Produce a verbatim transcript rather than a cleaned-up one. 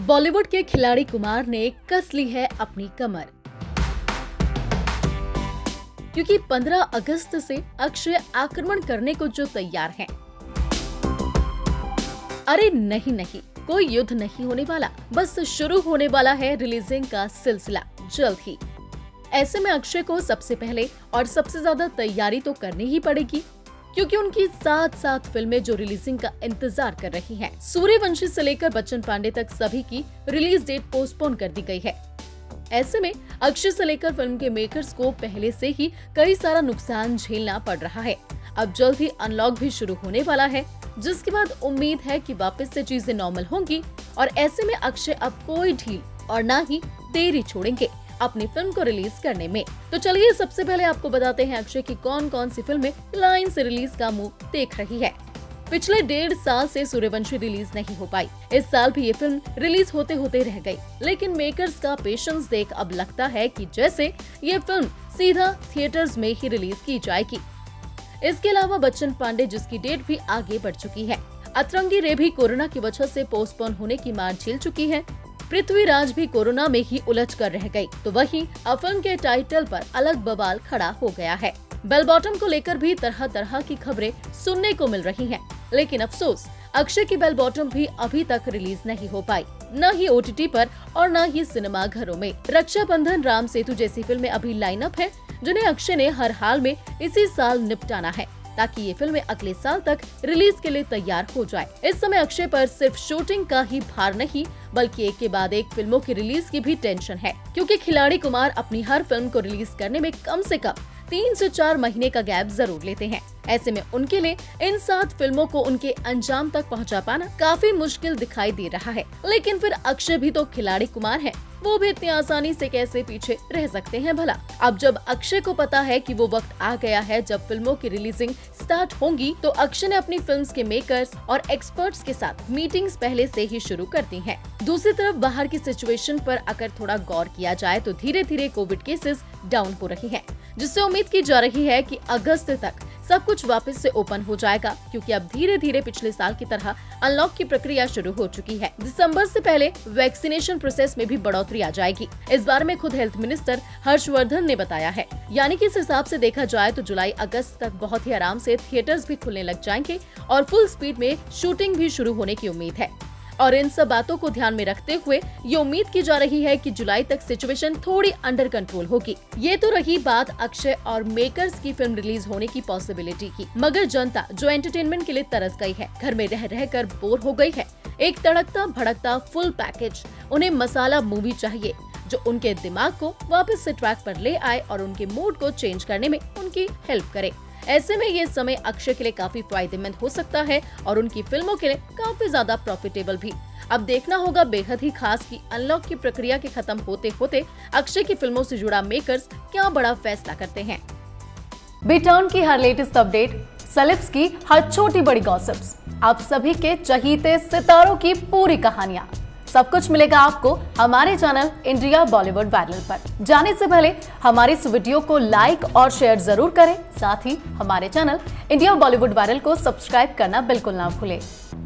बॉलीवुड के खिलाड़ी कुमार ने कस ली है अपनी कमर, क्योंकि पंद्रह अगस्त से अक्षय आक्रमण करने को जो तैयार हैं। अरे नहीं नहीं, कोई युद्ध नहीं होने वाला, बस शुरू होने वाला है रिलीजिंग का सिलसिला जल्द ही। ऐसे में अक्षय को सबसे पहले और सबसे ज्यादा तैयारी तो करनी ही पड़ेगी, क्योंकि उनकी सात सात फिल्में जो रिलीजिंग का इंतजार कर रही हैं। सूर्यवंशी से लेकर बच्चन पांडे तक सभी की रिलीज डेट पोस्टपोन कर दी गई है। ऐसे में अक्षय से लेकर फिल्म के मेकर्स को पहले से ही कई सारा नुकसान झेलना पड़ रहा है। अब जल्द ही अनलॉक भी शुरू होने वाला है, जिसके बाद उम्मीद है कि वापस से चीजें नॉर्मल होंगी और ऐसे में अक्षय अब कोई ढील और ना ही देरी छोड़ेंगे अपनी फिल्म को रिलीज करने में। तो चलिए सबसे पहले आपको बताते हैं अक्षय की कौन कौन सी फिल्में लाइन से रिलीज का मुंह देख रही है। पिछले डेढ़ साल से सूर्यवंशी रिलीज नहीं हो पाई। इस साल भी ये फिल्म रिलीज होते होते रह गई, लेकिन मेकर्स का पेशेंस देख अब लगता है कि जैसे ये फिल्म सीधा थिएटर्स में ही रिलीज की जाएगी। इसके अलावा बच्चन पांडे, जिसकी डेट भी आगे बढ़ चुकी है। अतरंगी रे भी कोरोना की वजह से पोस्टपोन होने की मार झेल चुकी है। पृथ्वीराज भी कोरोना में ही उलझ कर रह गई। तो वहीं अब फिल्म के टाइटल पर अलग बवाल खड़ा हो गया है। बेल बॉटम को लेकर भी तरह तरह की खबरें सुनने को मिल रही हैं, लेकिन अफसोस अक्षय की बेल बॉटम भी अभी तक रिलीज नहीं हो पाई, न ही ओटीटी पर और न ही सिनेमा घरों में। रक्षाबंधन, राम सेतु जैसी फिल्में अभी लाइनअप है, जिन्हें अक्षय ने हर हाल में इसी साल निपटाना है, ताकि ये फिल्में अगले साल तक रिलीज के लिए तैयार हो जाए। इस समय अक्षय पर सिर्फ शूटिंग का ही भार नहीं, बल्कि एक के बाद एक फिल्मों की रिलीज की भी टेंशन है, क्योंकि खिलाड़ी कुमार अपनी हर फिल्म को रिलीज करने में कम से कम तीन से चार महीने का गैप जरूर लेते हैं। ऐसे में उनके लिए इन सात फिल्मों को उनके अंजाम तक पहुंचा पाना काफी मुश्किल दिखाई दे रहा है। लेकिन फिर अक्षय भी तो खिलाड़ी कुमार हैं, वो भी इतनी आसानी से कैसे पीछे रह सकते हैं भला। अब जब अक्षय को पता है कि वो वक्त आ गया है जब फिल्मों की रिलीजिंग स्टार्ट होंगी, तो अक्षय ने अपनी फिल्म्स के मेकर्स और एक्सपर्ट्स के साथ मीटिंग्स पहले से ही शुरू कर दी हैं। दूसरी तरफ बाहर की सिचुएशन पर अगर थोड़ा गौर किया जाए तो धीरे धीरे कोविड केसेस डाउन हो रही हैं, जिससे उम्मीद की जा रही है कि अगस्त तक सब कुछ वापस से ओपन हो जाएगा, क्योंकि अब धीरे धीरे पिछले साल की तरह अनलॉक की प्रक्रिया शुरू हो चुकी है। दिसंबर से पहले वैक्सीनेशन प्रोसेस में भी बढ़ोतरी आ जाएगी। इस बारे में खुद हेल्थ मिनिस्टर हर्षवर्धन ने बताया है। यानी कि इस हिसाब से देखा जाए तो जुलाई अगस्त तक बहुत ही आराम से थिएटर्स भी खुलने लग जाएंगे और फुल स्पीड में शूटिंग भी शुरू होने की उम्मीद है। और इन सब बातों को ध्यान में रखते हुए ये उम्मीद की जा रही है कि जुलाई तक सिचुएशन थोड़ी अंडर कंट्रोल होगी। ये तो रही बात अक्षय और मेकर्स की फिल्म रिलीज होने की पॉसिबिलिटी की, मगर जनता जो एंटरटेनमेंट के लिए तरस गई है, घर में रह रह कर बोर हो गई है, एक तड़कता भड़कता फुल पैकेज, उन्हें मसाला मूवी चाहिए जो उनके दिमाग को वापस से ट्रैक पर ले आए और उनके मूड को चेंज करने में उनकी हेल्प करे। ऐसे में ये समय अक्षय के लिए काफी फायदेमंद हो सकता है और उनकी फिल्मों के लिए काफी ज्यादा प्रॉफिटेबल भी। अब देखना होगा बेहद ही खास कि अनलॉक की प्रक्रिया के खत्म होते होते अक्षय की फिल्मों से जुड़ा मेकर्स क्या बड़ा फैसला करते हैं। बीटाउन की हर लेटेस्ट अपडेट, सेलेब्स की हर छोटी बड़ी गॉसिप्स, आप सभी के चहीते सितारों की पूरी कहानियां, सब कुछ मिलेगा आपको हमारे चैनल इंडिया बॉलीवुड वायरल पर। जाने से पहले हमारी इस वीडियो को लाइक और शेयर जरूर करें, साथ ही हमारे चैनल इंडिया बॉलीवुड वायरल को सब्सक्राइब करना बिल्कुल ना भूलें।